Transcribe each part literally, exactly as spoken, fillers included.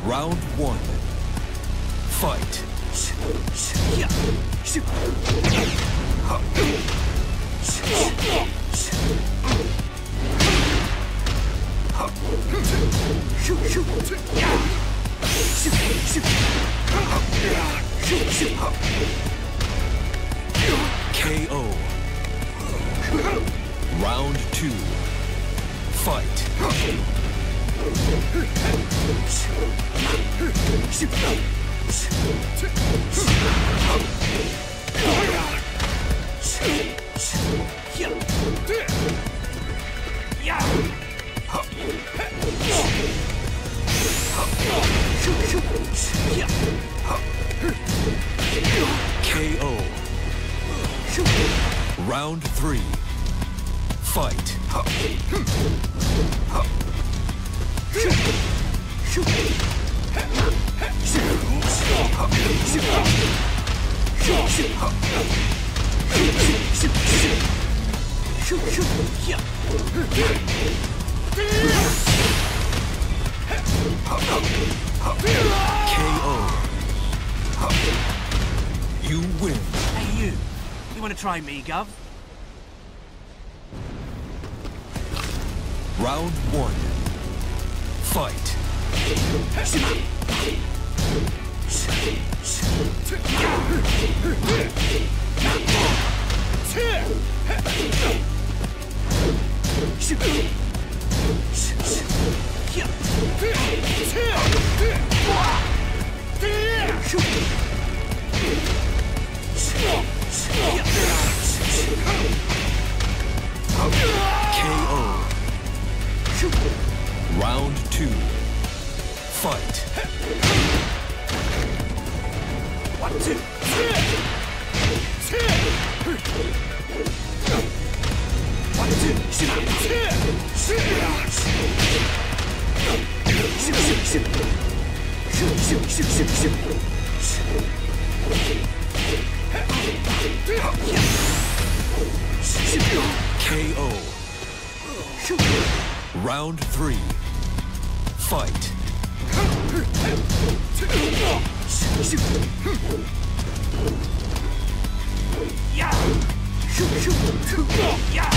Round one. Fight. K O. Round two. Fight. K O. Round three. Fight. K O. You win. Hey, you. You want to try me, Gov? Round one. Fight. K O. Round two. Fight. One, two. One, K O. Round three. Fight. Yeah. Yeah.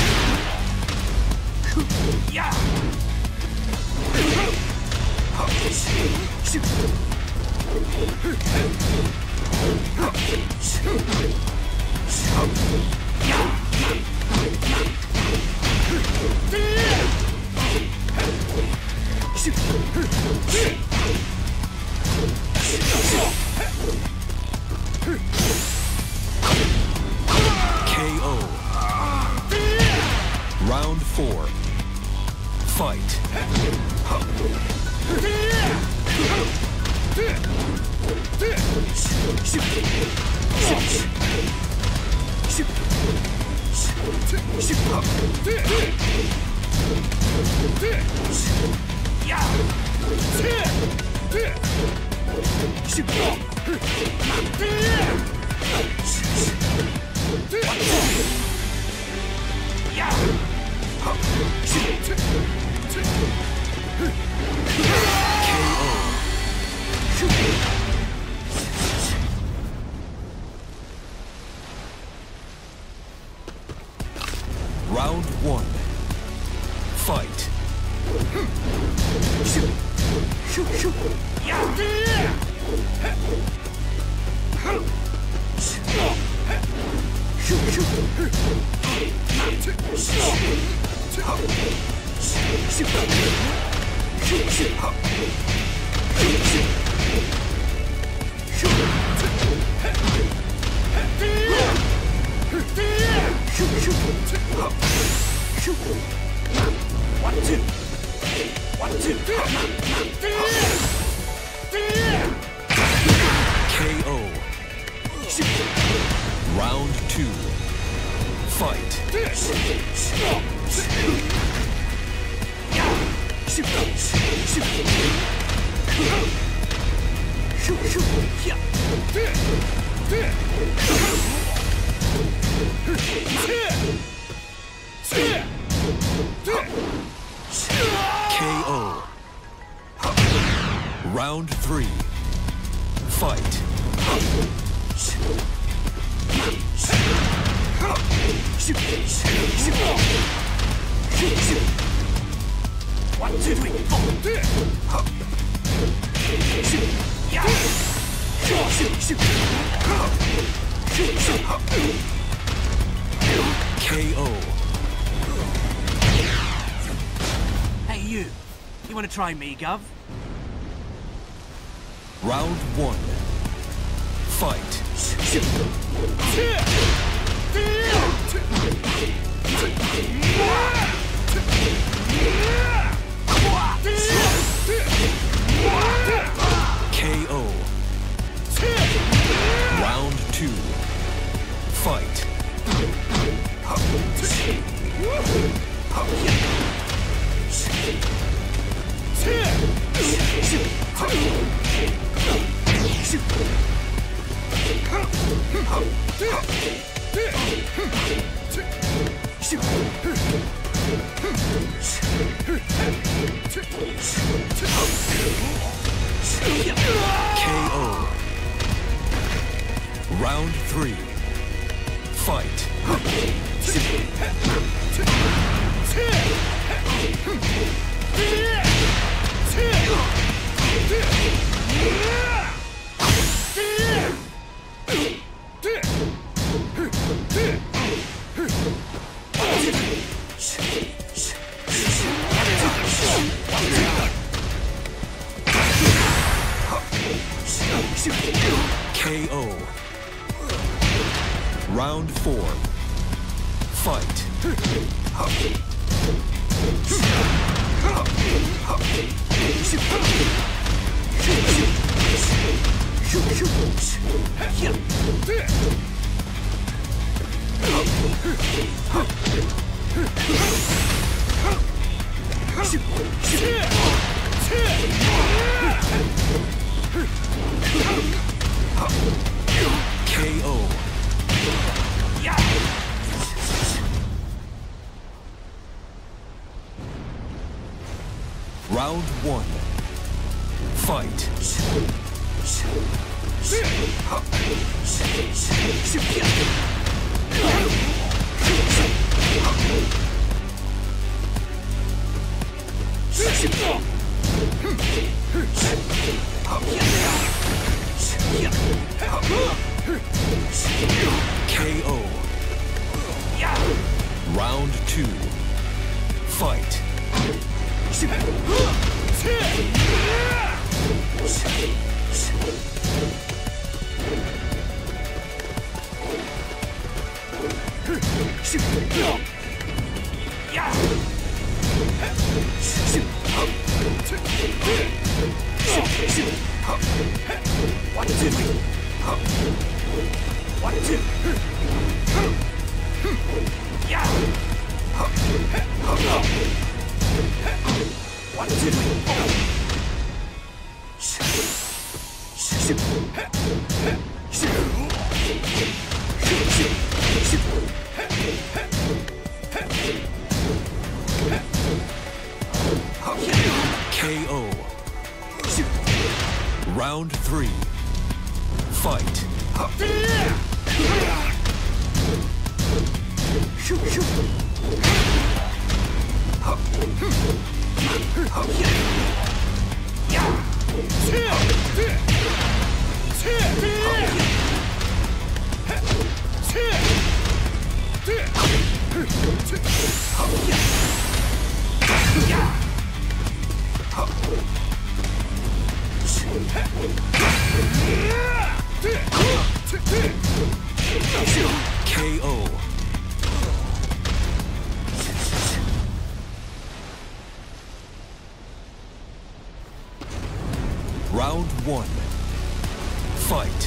Yeah. K O. Round four. Fight. Round one. Fight. One, two. One, two. K O. Round two. Fight. K O. Round three. Fight. One, two, three, four. Yeah. K O. Hey, you. You want to try me, Gov? Round one. Fight. K O. Round two. Fight. K O. Round three. Fight. K O. Round four. Fight. K O. Round one. Fight. K O. Round two. Fight. One, two, three. One, two. Yeah. One, two, three, four. K O. Round three. Fight. K O. Round one. Fight.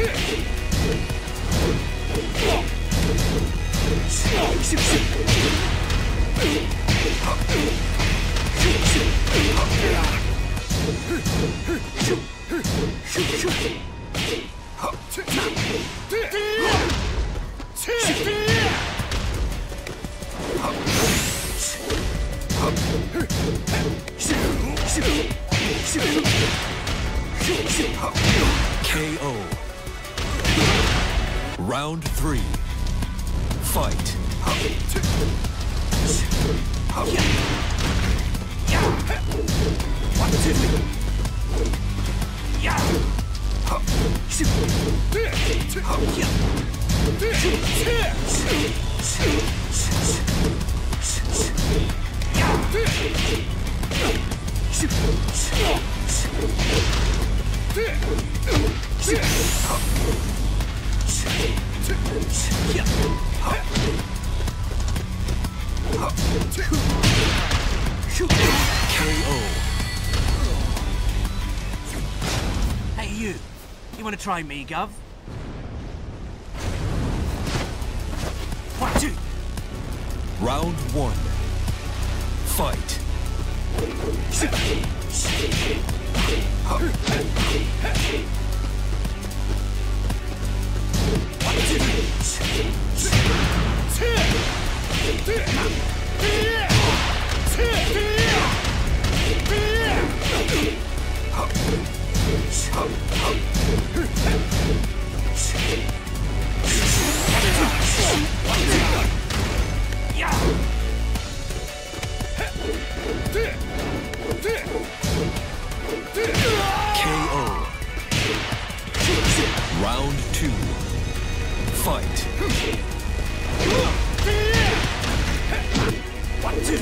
K O. Round three. Fight. K O. Hey, you. You want to try me, Gov? One, two. Round one. Fight. K O. Round two. Fight. One, two,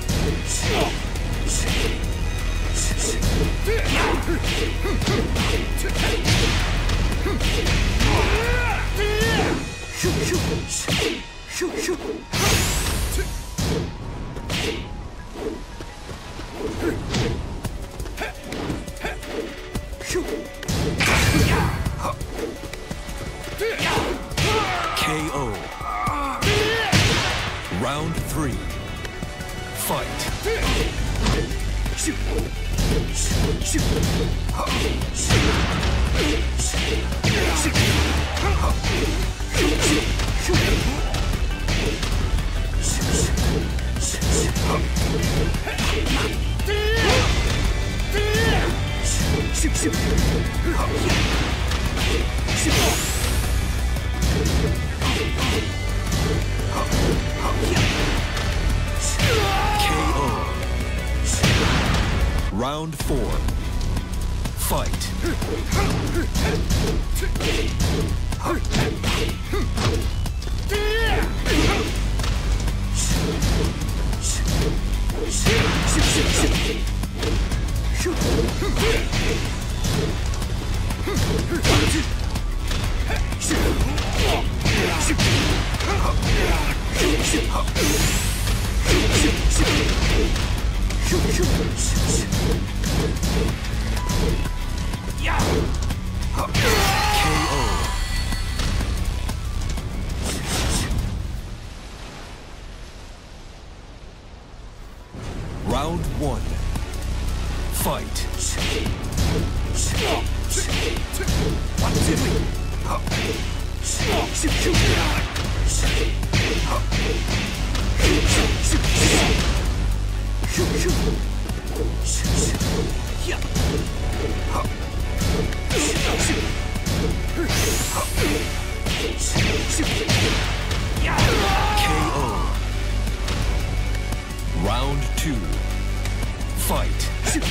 K O. Round three. Fight. K O. Round four. Fight. K O. Round one. Fight. one, K O. Round two. Fight.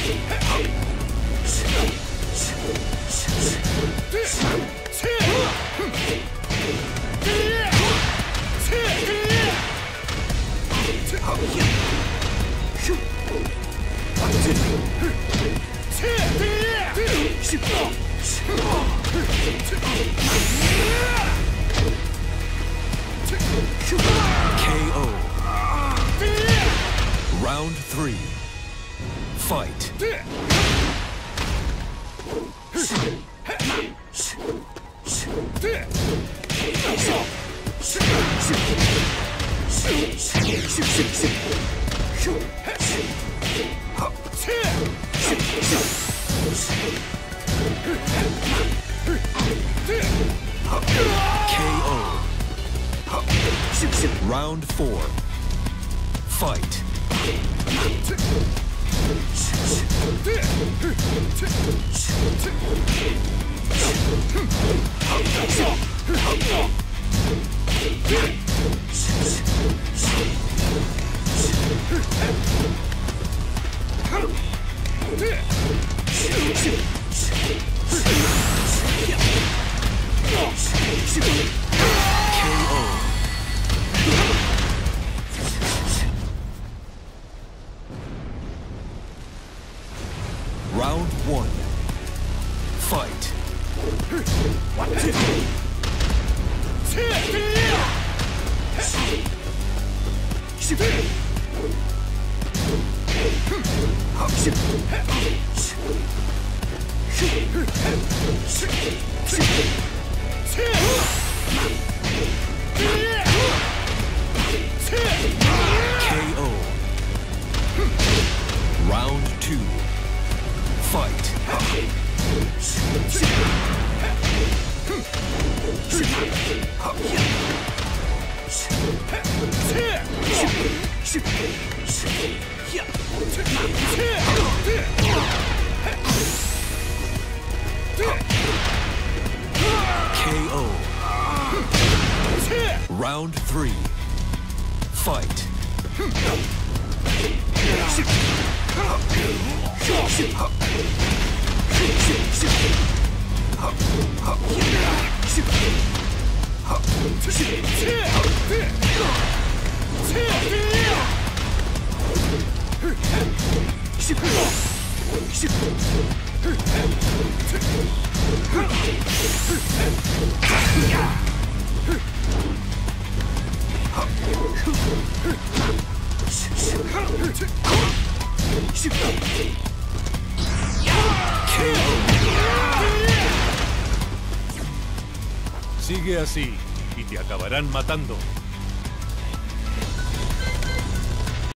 K O. Round three. Fight. K Round four. Fight. Round one. Fight. K O. Round two. Fight. K O. Round three. Fight. Sigue así y te acabarán matando.